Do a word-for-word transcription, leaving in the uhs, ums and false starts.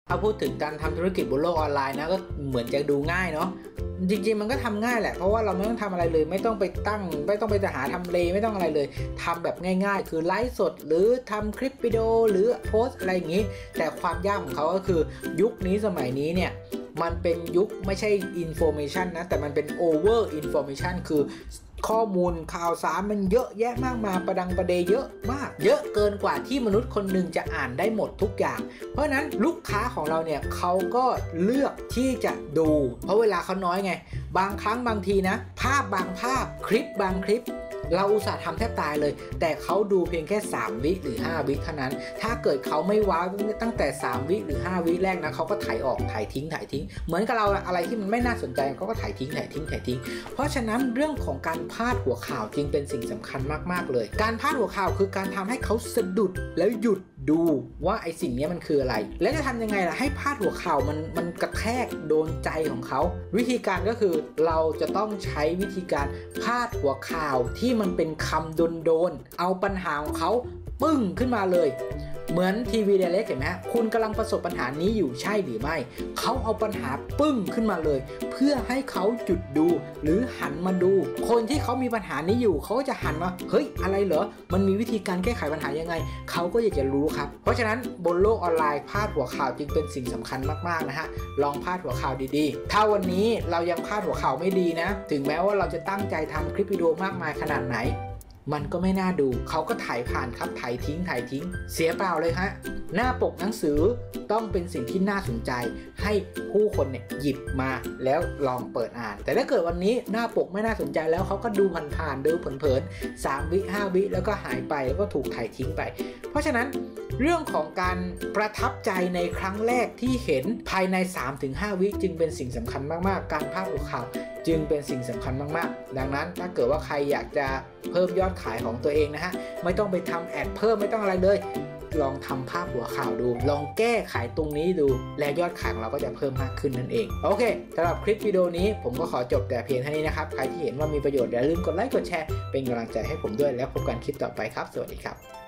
ถ้าพูดถึงการทำธุรกิจบนโลกออนไลน์นะก็เหมือนจะดูง่ายเนาะจริงๆมันก็ทำง่ายแหละเพราะว่าเราไม่ต้องทำอะไรเลยไม่ต้องไปตั้งไม่ต้องไปหาทำเลไม่ต้องอะไรเลยทำแบบง่ายๆคือไลฟ์สดหรือทำคลิปวิดีโอหรือโพสอะไรอย่างนี้แต่ความยากของเขาก็คือยุคนี้สมัยนี้เนี่ยมันเป็นยุคไม่ใช่ information นะแต่มันเป็น over information คือข้อมูลข่าวสารมันเยอะแยะมากมายประดังประเดเยอะมากเยอะเกินกว่าที่มนุษย์คนหนึ่งจะอ่านได้หมดทุกอย่างเพราะฉะนั้นลูกค้าของเราเนี่ยเขาก็เลือกที่จะดูเพราะเวลาเขาน้อยไงบางครั้งบางทีนะภาพบางภาพคลิปบางคลิปเราอุตส่าห์ทำแทบตายเลยแต่เขาดูเพียงแค่สามวิหรือห้าวิเท่านั้นถ้าเกิดเขาไม่ว้าวตั้งแต่สามวิหรือห้าวิแรกนะเขาก็ถ่ายออกถ่ายทิ้งถ่ายทิ้งเหมือนกับเราอะไรที่มันไม่น่าสนใจเขาก็ถ่ายทิ้งถ่ายทิ้งถ่ายทิ้งเพราะฉะนั้นเรื่องของการพาดหัวข่าวจึงเป็นสิ่งสำคัญมากๆเลยการพาดหัวข่าวคือการทำให้เขาสะดุดแล้วหยุดดูว่าไอสิ่งนี้มันคืออะไรและจะทำยังไงล่ะให้พาดหัวข่าวมันมันกระแทกโดนใจของเขาวิธีการก็คือเราจะต้องใช้วิธีการพาดหัวข่าวที่มันเป็นคำโดนๆเอาปัญหาของเขาปึ้งขึ้นมาเลยเหมือนทีวี Direct เห็นไหมคุณกำลังประสบปัญหานี้อยู่ใช่หรือไม่เขาเอาปัญหาปึ้งขึ้นมาเลยเพื่อให้เขาหยุดดูหรือหันมาดูคนที่เขามีปัญหานี้อยู่เขาก็จะหันมาเฮ้ยอะไรเหรอมันมีวิธีการแก้ไขปัญหายังไงเขาก็อยากจะรู้ครับเพราะฉะนั้นบนโลกออนไลน์พาดหัวข่าวจึงเป็นสิ่งสำคัญมากๆนะฮะลองพาดหัวข่าวดีๆถ้าวันนี้เรายังพาดหัวข่าวไม่ดีนะถึงแม้ว่าเราจะตั้งใจทำคลิปวิดีโอมากมายขนาดไหนมันก็ไม่น่าดูเขาก็ถ่ายผ่านครับถ่ายทิ้งถ่ายทิ้งเสียเปล่าเลยฮะหน้าปกหนังสือต้องเป็นสิ่งที่น่าสนใจให้ผู้คนเนี่ยหยิบมาแล้วลองเปิดอ่านแต่ถ้าเกิดวันนี้หน้าปกไม่น่าสนใจแล้วเขาก็ดูผ่านๆดูเผินๆสามวิห้าวิแล้วก็หายไปแล้วก็ถูกถ่ายทิ้งไปเพราะฉะนั้นเรื่องของการประทับใจในครั้งแรกที่เห็นภายใน สามถึงห้า วิจึงเป็นสิ่งสำคัญมากๆการพาดหัวข่าวจึงเป็นสิ่งสำคัญมากๆดังนั้นถ้าเกิดว่าใครอยากจะเพิ่มยอดขายของตัวเองนะฮะไม่ต้องไปทำแอดเพิ่มไม่ต้องอะไรเลยลองทำภาพหัวข่าวดูลองแก้ไขตรงนี้ดูและยอดขายของเราก็จะเพิ่มมากขึ้นนั่นเองโอเคสำหรับคลิปวิดีโอนี้ผมก็ขอจบแต่เพียงเท่านี้นะครับใครที่เห็นว่ามีประโยชน์อย่าลืมกดไลค์กดแชร์เป็นกำลังใจให้ผมด้วยแล้วพบกันคลิปต่อไปครับสวัสดีครับ